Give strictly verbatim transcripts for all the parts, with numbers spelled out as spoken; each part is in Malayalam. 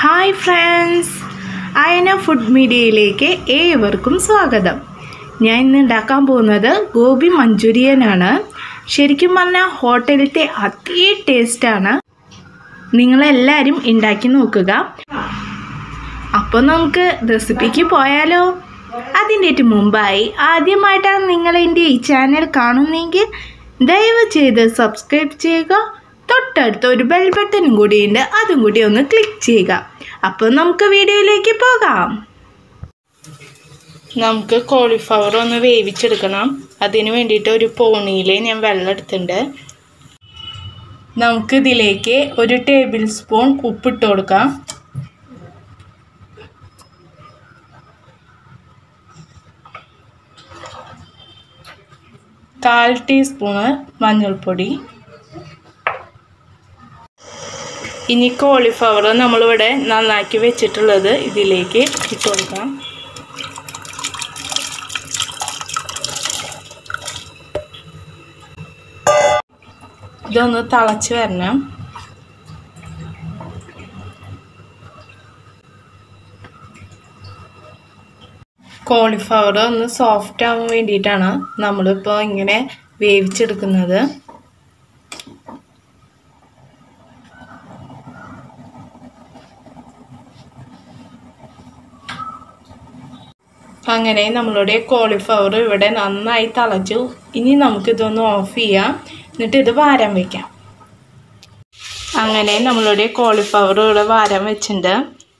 Hi friends, AYANA food mediaയിലേക്ക് ഏവർക്കും സ്വാഗതം. ഞാൻ ഇന്ന് ഉണ്ടാക്കാൻ പോകുന്നത് ഗോബി മഞ്ചൂരിയൻ ആണ്. ശരിക്കും പറഞ്ഞാൽ ഹോട്ടലിലത്തെ അതേ ടേസ്റ്റ് ആണ്. നിങ്ങൾ എല്ലാവരും ഉണ്ടാക്കി നോക്കുക. അപ്പോൾ നമുക്ക് റെസിപ്പിക്ക് പോയാലോ? അതിന്റെ മുമ്പായി ആദ്യമായിട്ടാണ് നിങ്ങൾ എൻ്റെ ഈ ചാനൽ കാണുന്നതെങ്കിൽ ദയവ് ചെയ്ത് സബ്സ്ക്രൈബ് ചെയ്യുക. തൊട്ടടുത്ത് ഒരു ബെൽ ബട്ടൺ കൂടിയുണ്ട്, അതും കൂടി ഒന്ന് ക്ലിക്ക് ചെയ്യുക. അപ്പോൾ നമുക്ക് വീഡിയോയിലേക്ക് പോകാം. നമുക്ക് കോളിഫ്ലവർ ഒന്ന് വേവിച്ചെടുക്കണം. അതിന് വേണ്ടിയിട്ട് ഒരു പോണിയിൽ ഞാൻ വെള്ളം എടുത്തിട്ടുണ്ട്. നമുക്ക് ഇതിലേക്ക് ഒരു ടേബിൾ സ്പൂൺ ഉപ്പിട്ട് കൊടുക്കാം. കാൽ ടീസ്പൂണ് മഞ്ഞൾപ്പൊടി. ഇനി കോളിഫ്ലവർ നമ്മളിവിടെ നന്നാക്കി വെച്ചിട്ടുള്ളത് ഇതിലേക്ക് ഇട്ട് കൊടുക്കാം. ഇതൊന്ന് തിളച്ച് വരണം. കോളിഫ്ലവർ ഒന്ന് സോഫ്റ്റ് ആവാൻ വേണ്ടിയിട്ടാണ് നമ്മളിപ്പോൾ ഇങ്ങനെ വേവിച്ചെടുക്കുന്നത്. അങ്ങനെ നമ്മളുടെ കോളിഫ്ലവർ ഇവിടെ നന്നായി തിളച്ചു. ഇനി നമുക്കിതൊന്ന് ഓഫ് ചെയ്യാം, എന്നിട്ട് ഇത് വാരാൻ വയ്ക്കാം. അങ്ങനെ നമ്മളുടെ കോളിഫ്ലവർ ഇവിടെ വാരാൻ വെച്ചിട്ടുണ്ട്.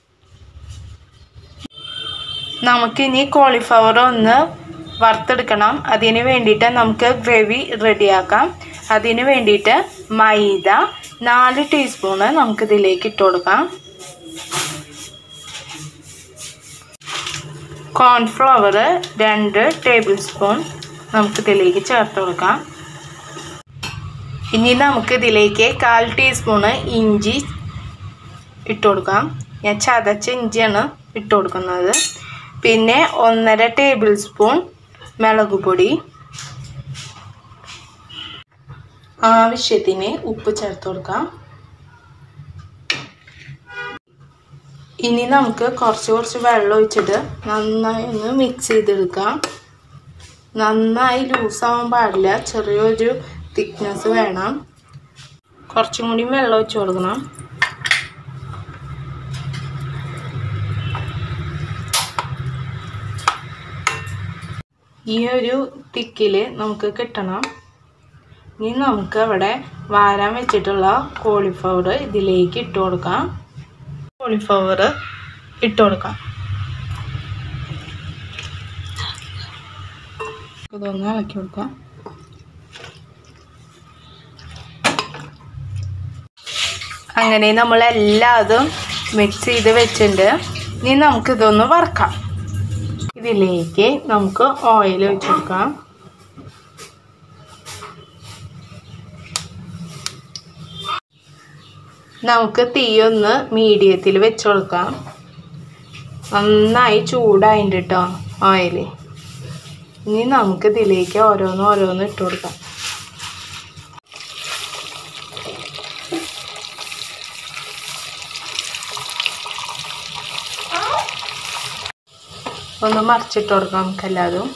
നമുക്കിനി കോളിഫ്ലവർ ഒന്ന് വറുത്തെടുക്കണം. അതിന് വേണ്ടിയിട്ട് നമുക്ക് ഗ്രേവി റെഡിയാക്കാം. അതിന് വേണ്ടിയിട്ട് മൈദ നാല് ടീസ്പൂണ് നമുക്കിതിലേക്ക് ഇട്ട് കൊടുക്കാം. കോൺഫ്ലവർ രണ്ട് ടേബിൾ സ്പൂൺ നമുക്കിതിലേക്ക് ചേർത്ത് കൊടുക്കാം. ഇനി നമുക്കിതിലേക്ക് കാൽ ടീസ്പൂണ് ഇഞ്ചി ഇട്ട് കൊടുക്കാം. ഞാൻ ചതച്ച ഇഞ്ചിയാണ് ഇട്ട് കൊടുക്കുന്നത്. പിന്നെ ഒന്നര ടേബിൾ സ്പൂൺ മുളക് പൊടി, ആവശ്യത്തിന് ഉപ്പ് ചേർത്ത് കൊടുക്കാം. ഇനി നമുക്ക് കുറച്ച് കുറച്ച് വെള്ളം ഒഴിച്ചിട്ട് നന്നായി ഒന്ന് മിക്സ് ചെയ്തെടുക്കാം. നന്നായി ലൂസാവാൻ പാടില്ല, ചെറിയൊരു തിക്നെസ് വേണം. കുറച്ചും കൂടി വെള്ളം ഒഴിച്ച് കൊടുക്കണം. ഈ ഒരു തിക്കിൽ നമുക്ക് കിട്ടണം. ഇനി നമുക്ക് അവിടെ വാരാൻ വെച്ചിട്ടുള്ള കോളിഫ്ലവർ ഇതിലേക്ക് ഇട്ട് കൊടുക്കാം. കോളിഫ്ലവർ ഇട്ട് കൊടുക്കാം. ഇതൊന്ന് ഇളക്കി കൊടുക്കാം. അങ്ങനെ നമ്മളെല്ലാതും മിക്സ് ചെയ്ത് വെച്ചിട്ടുണ്ട്. ഇനി നമുക്കിതൊന്ന് വറുക്കാം. ഇതിലേക്ക് നമുക്ക് ഓയിൽ ഒഴിച്ച് കൊടുക്കാം. നമുക്ക് തീയൊന്ന് മീഡിയത്തിൽ വെച്ച് കൊടുക്കാം. നന്നായി ചൂടായിട്ട് കേട്ടോ ഓയിൽ. ഇനി നമുക്ക് ഇതിലേക്ക് ഓരോന്ന് ഓരോന്ന് ഇട്ട് കൊടുക്കാം. ഒന്ന് മറിച്ചിട്ട് കൊടുക്കാം നമുക്കെല്ലാതും.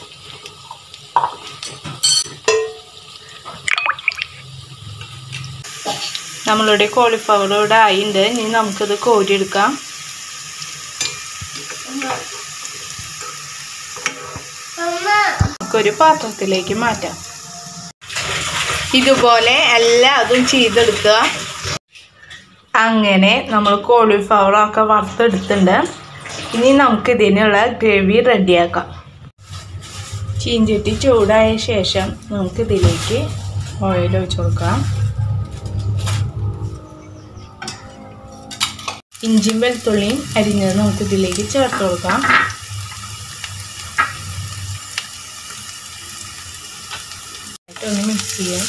നമ്മളുടെ കോളിഫ്ലവർ ഇവിടെ ആയിട്ടുണ്ട്. ഇനി നമുക്കിത് കോരിയെടുക്കാം. നമുക്കൊരു പാത്രത്തിലേക്ക് മാറ്റാം. ഇതുപോലെ എല്ലാതും ചെയ്തെടുക്കുക. അങ്ങനെ നമ്മൾ കോളിഫ്ലവറൊക്കെ വറുത്തെടുത്തിട്ടുണ്ട്. ഇനി നമുക്കിതിനുള്ള ഗ്രേവി റെഡിയാക്കാം. ചീഞ്ചട്ടി ചൂടായ ശേഷം നമുക്കിതിലേക്ക് ഓയിൽ ഒഴിച്ച് കൊടുക്കാം. ഇഞ്ചിയും വെളുത്തുള്ളിയും അരിഞ്ഞത് നമുക്കിതിലേക്ക് ചേർത്ത് കൊടുക്കാം. ഒന്ന് മിക്സ് ചെയ്യാം.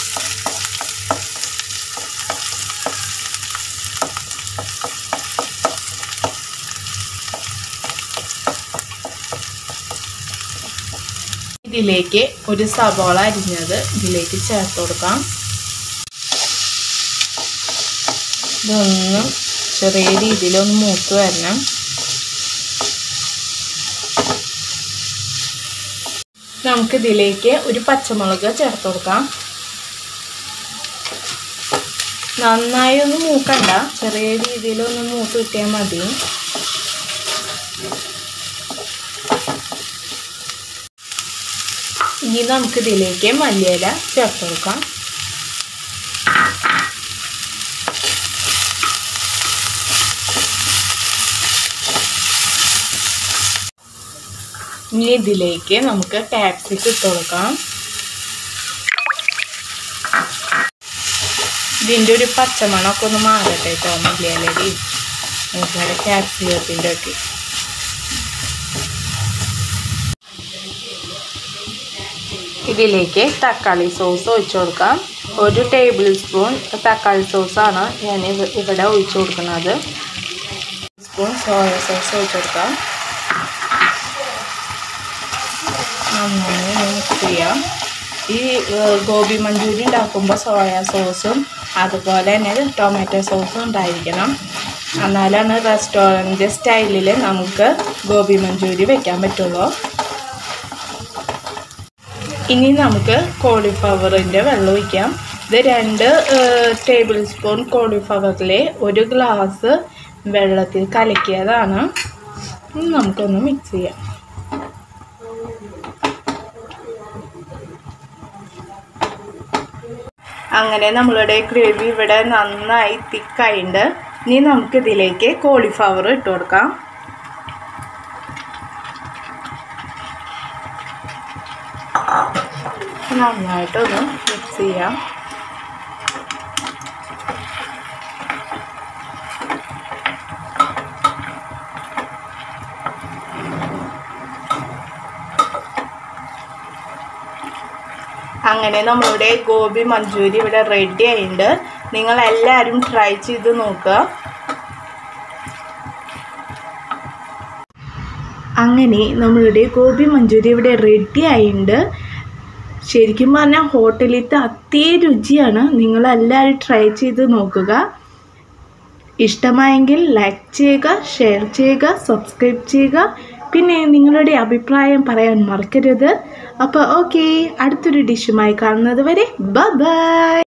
ഇതിലേക്ക് ഒരു സവാള അരിഞ്ഞത് ഇതിലേക്ക് ചേർത്ത് കൊടുക്കാം. ഇതൊന്ന് ചെറിയ രീതിയിലൊന്ന് മൂത്ത് വരണം. നമുക്കിതിലേക്ക് ഒരു പച്ചമുളക് ചേർത്ത് കൊടുക്കാം. നന്നായി ഒന്ന് മൂക്കണ്ട, ചെറിയ രീതിയിലൊന്ന് മൂത്ത് കിട്ടിയാൽ മതി. ഇനി നമുക്കിതിലേക്ക് മല്ലിയില ചേർത്ത് കൊടുക്കാം. ഇനി ഇതിലേക്ക് നമുക്ക് ക്യാപ്സിക്കം ഇട്ട് കൊടുക്കാം. ഇതിൻ്റെ ഒരു പച്ചമണമൊക്കെ ഒന്ന് മാറട്ടെ കേട്ടോ, മല്ലിയിലടി അതുപോലെ ക്യാപ്സിക്കത്തിൻ്റെ ഒക്കെ. ഇതിലേക്ക് തക്കാളി സോസ് ഒഴിച്ചു കൊടുക്കാം. ഒരു ടേബിൾ സ്പൂൺ തക്കാളി സോസാണ് ഞാൻ ഇവിടെ ഒഴിച്ചു കൊടുക്കുന്നത്. സ്പൂൺ സോയ സോസ് ഒഴിച്ചു കൊടുക്കാം. നന്നായി മിക്സ് ചെയ്യാം. ഈ ഗോബി മഞ്ചൂരി ഉണ്ടാക്കുമ്പോൾ സോയ സോസും അതുപോലെ തന്നെ ടൊമാറ്റോ സോസും ഉണ്ടായിരിക്കണം. എന്നാലാണ് റെസ്റ്റോറൻറ്റ് സ്റ്റൈലിൽ നമുക്ക് ഗോബി മഞ്ചൂരി വെക്കാൻ പറ്റുള്ളൂ. ഇനി നമുക്ക് കോളിഫ്ലവറിൻ്റെ വെള്ളം ഒഴിക്കാം. ഇത് രണ്ട് ടേബിൾ സ്പൂൺ കോളിഫ്ലവറിലെ ഒരു ഗ്ലാസ് വെള്ളത്തിൽ കലക്കിയതാണ്. നമുക്കൊന്ന് മിക്സ് ചെയ്യാം. അങ്ങനെ നമ്മളുടെ ഗ്രേവി ഇവിടെ നന്നായി തിക്കായിട്ടുണ്ട്. ഇനി നമുക്കിതിലേക്ക് കോളിഫ്ലവർ ഇട്ട് കൊടുക്കാം. നന്നായിട്ടൊന്ന് മിക്സ് ചെയ്യാം. അങ്ങനെ നമ്മളുടെ ഗോബി മഞ്ചൂരി ഇവിടെ റെഡി ആയിട്ടുണ്ട്. നിങ്ങളെല്ലാവരും ട്രൈ ചെയ്ത് നോക്കുക. അങ്ങനെ നമ്മളുടെ ഗോബി മഞ്ചൂരി ഇവിടെ റെഡി ആയിട്ടുണ്ട്. ശരിക്കും പറഞ്ഞാൽ ഹോട്ടലിലത്തെ അതേ രുചിയാണ്. നിങ്ങളെല്ലാവരും ട്രൈ ചെയ്ത് നോക്കുക. ഇഷ്ടമായെങ്കിൽ ലൈക്ക് ചെയ്യുക, ഷെയർ ചെയ്യുക, സബ്സ്ക്രൈബ് ചെയ്യുക. പിന്നെ നിങ്ങളുടെ അഭിപ്രായം പറയാൻ മറക്കരുത്. അപ്പോൾ ഓക്കെ, അടുത്തൊരു ഡിഷുമായി കാണുന്നത് വരെ ബൈ ബൈ.